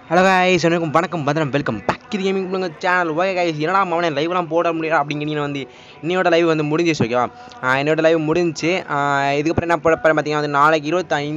Hello guys, வணக்கம் பத்திரம், welcome back to gaming channel. Okay guys, என்னடா அவனே லைவ்லாம் போட முடியாது அப்படிங்கிறீங்க. இன்னையோட லைவ் முடிஞ்சிச்சு. ஓகேவா, என்னோட லைவ் முடிஞ்சு இதுக்கப்புறம் என்ன போட பார்த்தீங்கன்னா நாளைக்கு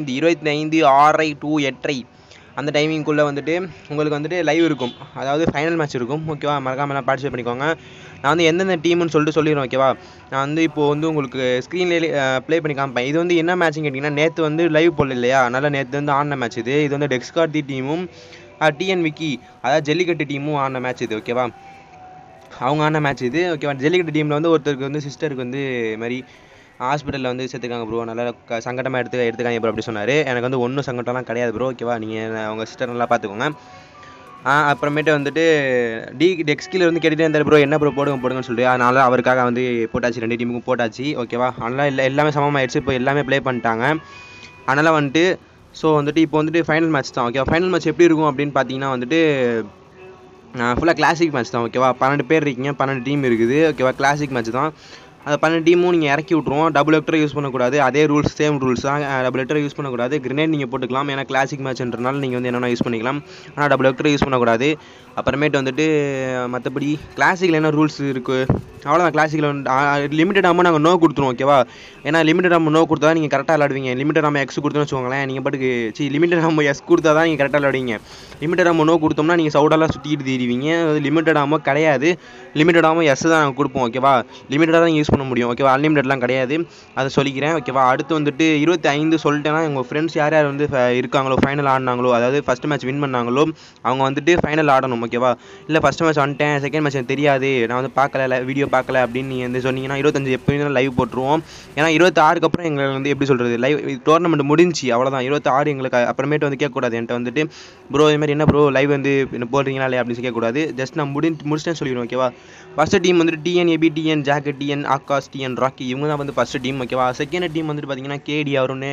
25 6 to 8 அந்த டைமிங்குள்ளே உங்களுக்கு லைவ் இருக்கும். அதாவது ஃபைனல் மேட்ச் இருக்கும். ஓகேவா, மறக்காமல் பார்ட்டிசிபேட் பண்ணிக்கோங்க. நான் எந்தெந்த டீம்னு சொல்லிடுறேன். ஓகேவா, நான் இப்போது உங்களுக்கு ஸ்க்ரீன்லேயே ப்ளே பண்ணி காமிப்பேன். இது என்ன மேட்ச்னு கேட்டிங்கன்னா, நேற்று லைவ் போடல இல்லையா, அதனால் நேற்று ஆடின மேட்ச் இது டெக்ஸ்கார்த்தி டீமும் டிஎன் விக்கி, அதாவது ஜல்லிக்கட்டு டீமும் ஆன மேட்ச் இது. ஓகேவா, அவங்க ஆன மேட்ச் இது. ஓகேவா, ஜல்லிக்கட்டு டீமில் ஒருத்தருக்கு சிஸ்டருக்கு மாதிரி ஹாஸ்பிட்டலில் சேர்த்துக்காங்க ப்ரோ. நல்லா சங்கடமாக எடுத்துக்காங்க ப்ரோ அப்படி சொன்னார். எனக்கு ஒன்றும் சங்கடம்லாம் கிடையாது ப்ரோ. ஓகேவா, நீங்கள் அவங்க சிஸ்டர் நல்லா பார்த்துக்கோங்க. அப்புறமேட்டு டெக்ஸ்கில் கேட்டுகிட்டே இருந்தார் ப்ரோ, என்ன ப்ரோ போடுங்கன்னு சொல்லிட்டு. அதனால் அவருக்காக போட்டாச்சு, 2 டீமுக்கும் போட்டாச்சு. ஓகேவா, அதனால் எல்லாமே சமமாகிடுச்சு. இப்போ எல்லாமே ப்ளே பண்ணிட்டாங்க. அதனால் ஸோ இப்போ ஃபைனல் மேட்ச் தான். ஓகேவா, ஃபைனல் மேட்ச் எப்படி இருக்கும் அப்படின்னு பார்த்தீங்கன்னா ஃபுல்லாக கிளாசிக் மேட்ச் தான். ஓகேவா, 12 பேர் இருக்கீங்க, 12 டீம் இருக்குது. ஓகேவா, கிளாசிக் மேட்ச் தான். அந்த 12 டீமும் நீங்கள் இறக்கி விட்ருவோம். டபுள் ஹெக்டர் யூஸ் பண்ணக்கூடாது. அதே ரூல்ஸ், சேம் ரூல்ஸ் தான். டபுள் ஹெக்டர் யூஸ் பண்ணக்கூடாது. கிரனேட் நீங்கள் போட்டுக்கலாம், ஏன்னா கிளாசிக் மேட்ச்ன்றனால நீங்கள் என்னென்ன யூஸ் பண்ணிக்கலாம். ஆனால் டபுள் ஹெக்டர் யூஸ் பண்ணக்கூடாது. அப்புறமேட்டு மற்றபடி கிளாசிக்கில் என்ன ரூல்ஸ் இருக்குது அவ்வளோதான். கிளாசிக்கில் லிமிட்டட் அமௌண்ட் நாங்கள் நோ கொடுத்துருவோம். ஓகேவா, ஏன்னா லிமிட்டட் அமௌண்ட் நோ கொடுத்தா நீங்கள் கரெக்டாக விளாடுவீங்க. லிமிட்டட் நம்ம எக்ஸ் கொடுத்தோன்னு வச்சுக்கோங்களேன், நீங்கள் பாட்டுக்கு லிமிட்டட் நம்ம எஸ் கொடுத்தா தான் நீங்கள் கரெக்டாக விளாடுவீங்க. லிமிட்டட் நம்ம நோ கொடுத்தோம்னா நீங்கள் சவுடெல்லாம் சுற்றிட்டு தீருவீங்க. லிமிட்டட் அமௌண்ட் கிடையாது. லிமிட்டட் அமௌண்ட் எஸ் தான் நாங்கள் கொடுப்போம். ஓகேவா, லிமிட்டடாக தான் யூஸ் பண்ண முடியும். ஓகேவா, அன்லிமிட்டட்லாம் கிடையாது, அதை சொல்லிக்கிறேன். ஓகேவா, அடுத்து 25 சொல்லிட்டேன்னா உங்கள் ஃப்ரெண்ட்ஸ் யார் யார் இருக்காங்களோ, ஃபைனல் ஆடினாங்களோ, அதாவது ஃபஸ்ட் மேட்ச் வின் பண்ணாங்களோ, அவங்க ஃபைனல் ஆடணும். ஓகேவா, இல்லை ஃபஸ்ட் மேட்ச் வந்துட்டேன், செகண்ட் மேட்ச் எனக்கு தெரியாது, நான் பார்க்கல, வீடியோ பார்க்கல அப்படின்னு நீங்கள் சொன்னீங்கன்னா 25 எப்போயும் லைவ் போட்டுருவோம். ஏன்னா 26க்கு அப்புறம் எங்களுக்கு எப்படி சொல்கிறது, லைவ் டோர்னமெண்ட் முடிஞ்சு அவ்வளோதான். 26 எங்களுக்கு அப்புறமேட்டு கேட்கக்கூடாது என்கிட்ட ப்ரோ இதுமாதிரி என்ன ப்ரோ லைவ் என்ன போடுறீங்களா இல்லையா அப்படின்னு கேட்கக்கூடாது. ஜஸ்ட் நான் முடிச்சிட்டேன்னு சொல்லிடுவோம். ஓகேவா, first team TN AB, TN jacket, TN Akash, TN Rocky, இவங்க தான் ஃபஸ்ட்டு டீம். ஓகேவா, செகண்ட் டீம் பார்த்தீங்கன்னா KD Arun,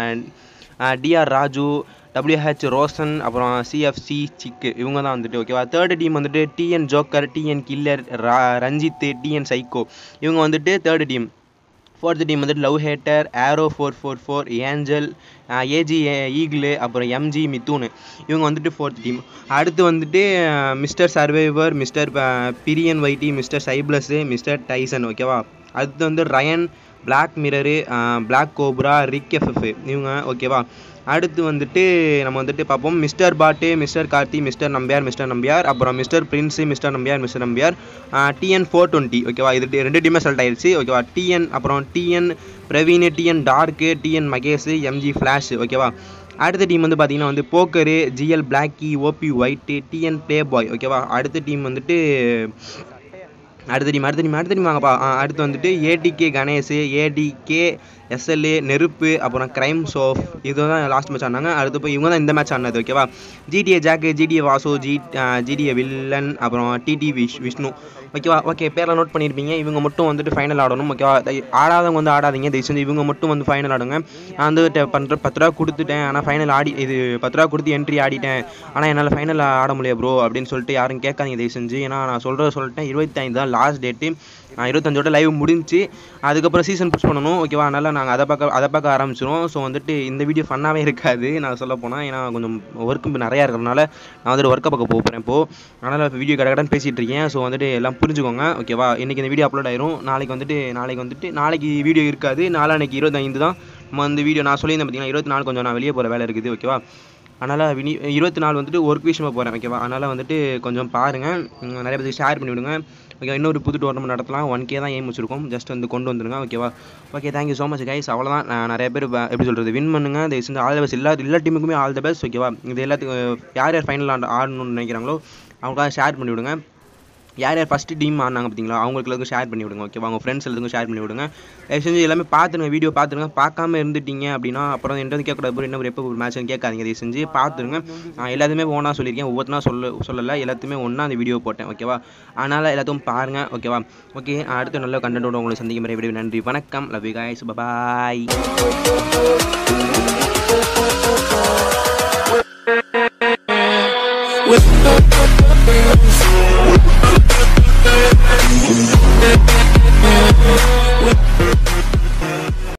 TR Raju, WH Roshan, அப்புறம் CFC சிக்கு, இவங்க தான் ஓகேவா. Third team TN joker, TN killer, Ranjith, TN psycho, இவங்க third team. Fourth team love hater, arrow 444, angel, AG eagle, அப்புறம் எம்ஜி மித்தூன், இவங்க ஃபோர்த் டீம். அடுத்து mister survivor, mister Priyan whitey, mister Cyplus, mister Tyson. ஓகேவா, அடுத்து Ryan, black mirror, black cobra, Rick FF, இவங்க. ஓகேவா, அடுத்து நம்ம பார்ப்போம் மிஸ்டர் பாட்டு, மிஸ்டர் கார்த்தி, மிஸ்டர் நம்பியார், அப்புறம் mister prince, mister Nambiar, TN 420. ஓகேவா, இது 2 டீமே செலக்ட் ஆயிடுச்சு. ஓகேவா, டிஎன், அப்புறம் TN Praveen, TN dark, TN Mahesh, MG flash. ஓகேவா, அடுத்த டீம் பார்த்தீங்கன்னா poker, GL blacky, OP white, TN play boy. ஓகேவா, அடுத்த டீம் அடுத்த டீம் வாங்கப்பா. அடுத்து ஏடிகே கணேஷ், ஏடிகே எஸ்எல்ஏ நெருப்பு, அப்புறம் கிரைம் சோஃப், இதுதான் லாஸ்ட் மேட்ச் ஆனாங்க. அடுத்து போய் இவங்க தான் இந்த மேட்ச் ஆனது. ஓகேவா, GTA Jack, GTA Vasu, GTA villain, அப்புறம் டிடி விஷ்ணு. ஓகேவா, ஓகே, பேரில் நோட் பண்ணியிருப்பீங்க. இவங்க மட்டும் ஃபைனல் ஆடணும். ஓகேவா, ஆடாதவங்க ஆடாதீங்க தயவு செஞ்சு. இவங்க மட்டும் ஃபைனல் ஆடுங்க. நான் 10 ரூபா கொடுத்துட்டேன், ஆனால் ஃபைனல் இது 10 ரூபா கொடுத்து என்ட்ரி ஆடிட்டேன், ஆனால் என்னால் ஃபைனல் ஆட முடியாது ப்ரோ அப்படின்னு சொல்லிட்டு யாரும் கேட்காதீங்க தயவு செஞ்சு. ஏன்னா நான் சொல்லிட்டேன் 25 தான் லாஸ்ட் டேட்டு. 25ஓட லைவ் முடிஞ்சு அதுக்கப்புறம் சீசன் புஷ் பண்ணணும். ஓகேவா, அதனால் நாங்கள் அதை பார்க்க ஆரம்பிச்சிடும். ஸோ இந்த வீடியோ ஃபன்னாகவே இருக்காது நான் சொல்ல போனால். ஏன்னா கொஞ்சம் ஒர்க்கு நிறையா இருக்கிறதுனால நான் ஒர்க்கை பார்க்க போகிறேன் இப்போது. அதனால் வீடியோ கடகடன்னு பேசிகிட்டு இருக்கேன். ஸோ எல்லாம் புரிஞ்சுக்கோங்க. ஓகேவா, இன்றைக்கி இந்த வீடியோ அப்லோட் ஆயிரும். நாளைக்கு வீடியோ இருக்காது. நாளைக்கு 25 தான் நம்ம வீடியோ. நான் சொல்லியிருந்தேன் பார்த்தீங்கன்னா 24 கொஞ்சம் நான் வெளியே போகிற வேலை இருக்குது. ஓகேவா, அதனால் 24 ஒர்க் விஷயமாக போகிறேன். ஓகேவா, அதனால் கொஞ்சம் பாருங்கள், நிறைய பேருக்கு ஷேர் பண்ணிவிடுங்க. ஓகே, இன்னொரு புது டோர்னமெண்ட் நடத்தலாம். 1K தான் ஏம் வச்சுருக்கோம். ஜஸ்ட் கொண்டு வந்துடுங்க. ஓகேவா, okay, thank you so much guys. அவ்வளோதான். நிறைய பேர் எப்படி சொல்கிறது, வின் பண்ணுங்கள் தயவு செஞ்சு. All the best. எல்லா டீமுக்குமே ஆல் த பெஸ்ட். ஓகேவா, இது எல்லாத்துக்கும் யார் ஃபைனல் ஆடணும்னு நினைக்கிறாங்களோ அவங்களுக்காக ஷேர் பண்ணிவிடுங்க. யார் ஃபஸ்ட்டு டீம் ஆனாங்க பார்த்தீங்களா, அவங்களுக்கு ஷேர் பண்ணி விடுங்க. ஓகேவா, அவங்க ஃப்ரெண்ட்ஸ் எல்லாத்துக்கும் ஷேர் பண்ணி விடுங்க. தயவு செஞ்சு எல்லாமே பார்த்துருங்க, வீடியோ பார்த்துருங்க. பார்க்காம இருந்துட்டீங்க அப்படின்னா அப்புறம் என்கிட்ட கேட்கக்கூடாது, என்ன எப்போ ஒரு மேட்ச்னு கேட்காதீங்க. தயவு செஞ்சு பார்த்துருங்க. எல்லாத்தையுமே ஒன்றா சொல்லியிருக்கேன், ஒவ்வொருத்தனா சொல்லலை, எல்லாத்தையுமே ஒன்றா அந்த வீடியோ போட்டேன். ஓகேவா, அதனால் எல்லாத்தையும் பாருங்கள். ஓகேவா, ஓகே, அடுத்த நல்ல கண்டென்ட்டோட உங்களை சந்திக்கும் வரை விட நன்றி, வணக்கம், லவ் யூ கைஸ், பாய்.